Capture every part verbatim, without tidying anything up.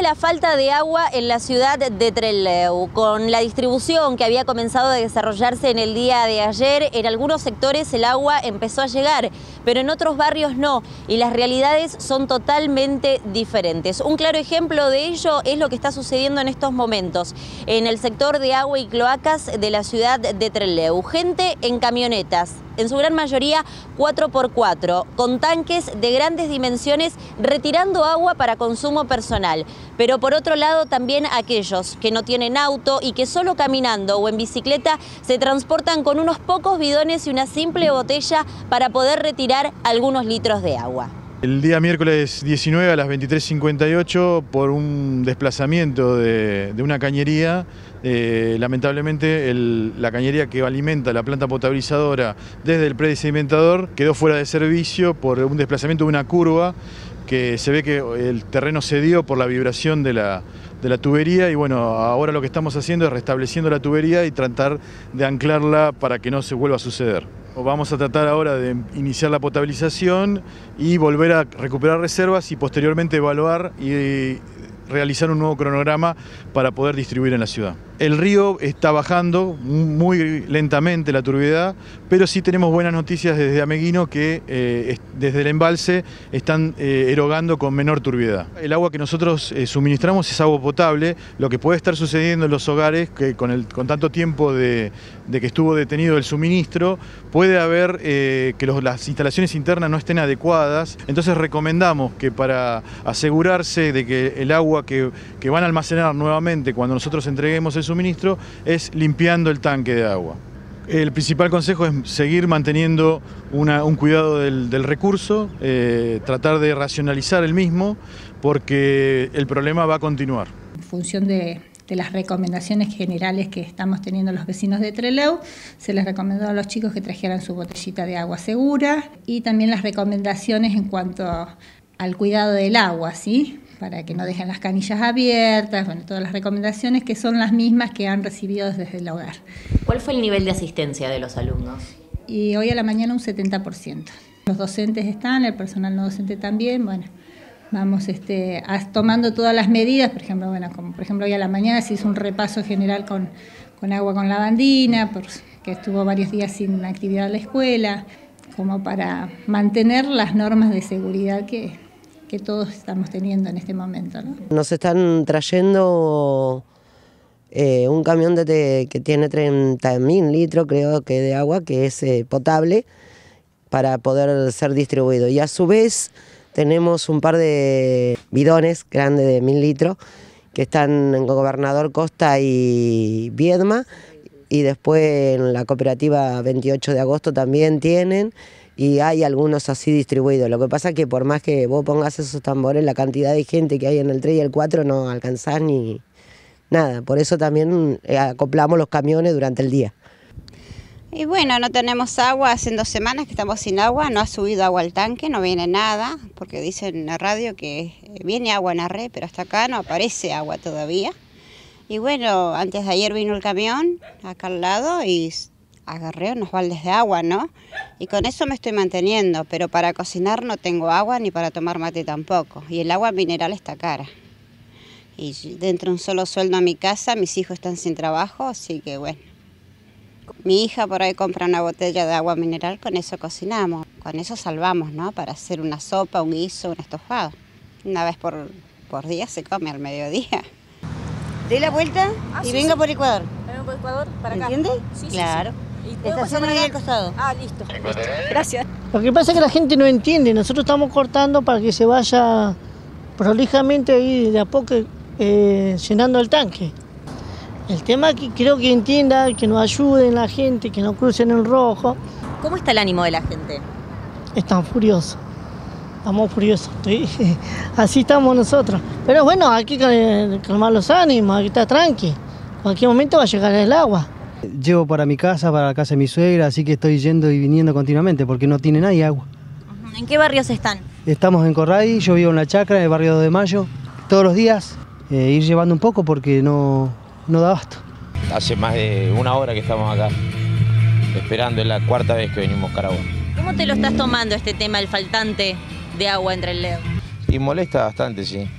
la falta de agua en la ciudad de Trelew. Con la distribución que había comenzado a desarrollarse en el día de ayer, en algunos sectores el agua empezó a llegar, pero en otros barrios no, y las realidades son totalmente diferentes. Un claro ejemplo de ello es lo que está sucediendo en estos momentos en el sector de agua y cloacas de la ciudad de Trelew. Gente en camionetas, en su gran mayoría cuatro por cuatro, con tanques de grandes dimensiones retirando agua para consumo personal. Pero por otro lado también aquellos que no tienen auto y que solo caminando o en bicicleta se transportan con unos pocos bidones y una simple botella para poder retirar algunos litros de agua. El día miércoles diecinueve a las veintitrés cincuenta y ocho, por un desplazamiento de, de una cañería, eh, lamentablemente el, la cañería que alimenta la planta potabilizadora desde el predisedimentador quedó fuera de servicio por un desplazamiento de una curva, que se ve que el terreno cedió por la vibración de la, de la tubería, y bueno, ahora lo que estamos haciendo es restableciendo la tubería y tratar de anclarla para que no se vuelva a suceder. Vamos a tratar ahora de iniciar la potabilización y volver a recuperar reservas y posteriormente evaluar y realizar un nuevo cronograma para poder distribuir en la ciudad. El río está bajando muy lentamente la turbiedad, pero sí tenemos buenas noticias desde Ameguino, que eh, desde el embalse están eh, erogando con menor turbiedad. El agua que nosotros eh, suministramos es agua potable. Lo que puede estar sucediendo en los hogares, que con, el, con tanto tiempo de, de que estuvo detenido el suministro, puede haber eh, que los, las instalaciones internas no estén adecuadas. Entonces recomendamos que para asegurarse de que el agua que, que van a almacenar nuevamente cuando nosotros entreguemos el suministro es limpiando el tanque de agua. El principal consejo es seguir manteniendo una, un cuidado del, del recurso, eh, tratar de racionalizar el mismo, porque el problema va a continuar. En función de, de las recomendaciones generales que estamos teniendo los vecinos de Trelew, se les recomendó a los chicos que trajeran su botellita de agua segura, y también las recomendaciones en cuanto al cuidado del agua, ¿sí?, para que no dejen las canillas abiertas, bueno, todas las recomendaciones que son las mismas que han recibido desde el hogar. ¿Cuál fue el nivel de asistencia de los alumnos? Y hoy a la mañana un setenta por ciento. Los docentes están, el personal no docente también, bueno, vamos este, a, tomando todas las medidas, por ejemplo, bueno, como por ejemplo hoy a la mañana se hizo un repaso general con, con agua con lavandina, que estuvo varios días sin actividad en la escuela, como para mantener las normas de seguridad que... que todos estamos teniendo en este momento, ¿no? Nos están trayendo eh, un camión de te, que tiene treinta mil litros, creo que, de agua, que es eh, potable, para poder ser distribuido. Y a su vez tenemos un par de bidones grandes de mil litros que están en Gobernador Costa y Viedma, y después en la cooperativa veintiocho de agosto también tienen, y hay algunos así distribuidos. Lo que pasa es que por más que vos pongas esos tambores, la cantidad de gente que hay en el tres y el cuatro no alcanzás ni nada. Por eso también acoplamos los camiones durante el día. Y bueno, no tenemos agua, hace dos semanas que estamos sin agua, no ha subido agua al tanque, no viene nada, porque dicen en la radio que viene agua en la red, pero hasta acá no aparece agua todavía. Y bueno, antes de ayer vino el camión acá al lado y agarré unos baldes de agua, ¿no? Y con eso me estoy manteniendo, pero para cocinar no tengo agua ni para tomar mate tampoco. Y el agua mineral está cara. Y dentro de un solo sueldo a mi casa, mis hijos están sin trabajo, así que bueno. Mi hija por ahí compra una botella de agua mineral, con eso cocinamos. Con eso salvamos, ¿no? Para hacer una sopa, un guiso, un estofado. Una vez por, por día se come al mediodía. Dé la vuelta ah, y sí, venga sí. por Ecuador. Venga por Ecuador, para acá. ¿Entiende? Sí, claro. Sí, sí. ¿Y estación ahí al costado. Ah, listo, listo. Gracias. Lo que pasa es que la gente no entiende. Nosotros estamos cortando para que se vaya prolijamente ahí de a poco eh, llenando el tanque. El tema es que creo que entienda, que nos ayuden la gente, que no crucen en rojo. ¿Cómo está el ánimo de la gente? Están furiosos. Estamos furiosos, ¿sí? Así estamos nosotros. Pero bueno, hay que calmar los ánimos, hay que estar tranqui. En cualquier momento va a llegar el agua. Llevo para mi casa, para la casa de mi suegra, así que estoy yendo y viniendo continuamente porque no tiene nadie agua. ¿En qué barrios están? Estamos en Corray, yo vivo en La Chacra, en el barrio dos de mayo. Todos los días eh, ir llevando un poco porque no, no da abasto. Hace más de una hora que estamos acá, esperando, es la cuarta vez que venimos a Caragua. ¿Cómo te lo estás tomando este tema, el faltante de agua en Trelew? Y molesta bastante, sí.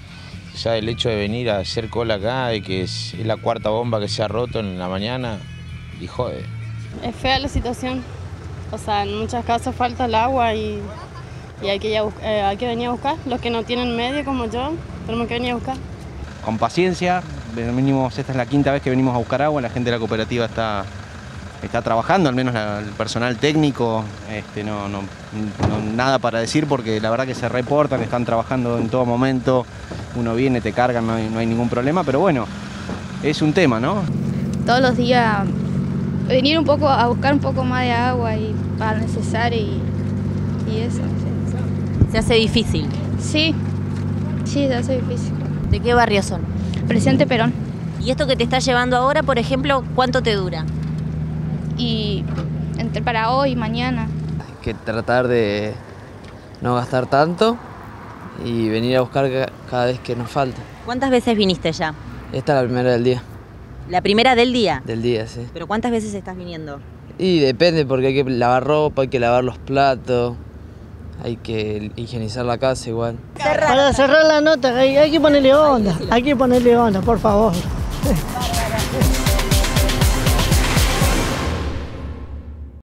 Ya el hecho de venir a hacer cola acá, de que es, es la cuarta bomba que se ha roto en la mañana, y jode. Es fea la situación, o sea, en muchas casas falta el agua y, y hay, que ir a buscar, eh, hay que venir a buscar. Los que no tienen medio como yo, tenemos que venir a buscar. Con paciencia, venimos, esta es la quinta vez que venimos a buscar agua, la gente de la cooperativa está, está trabajando, al menos la, el personal técnico, este, no, no, no, nada para decir porque la verdad que se reportan, están trabajando en todo momento, uno viene, te cargan, no hay, no hay ningún problema, pero bueno, es un tema, ¿no? Todos los días venir un poco a buscar un poco más de agua y para lo necesario y, y eso. Sí. ¿Se hace difícil? Sí, sí, se hace difícil. ¿De qué barrio son? Presidente Perón. ¿Y esto que te está llevando ahora, por ejemplo, cuánto te dura? Y entre para hoy y mañana. Hay que tratar de no gastar tanto y venir a buscar cada vez que nos falta. ¿Cuántas veces viniste ya? Esta es la primera del día. ¿La primera del día? Del día, sí. ¿Pero cuántas veces estás viniendo? Y depende porque hay que lavar ropa, hay que lavar los platos, hay que higienizar la casa igual. Para cerrar la nota hay, hay que ponerle onda, hay que ponerle onda, por favor.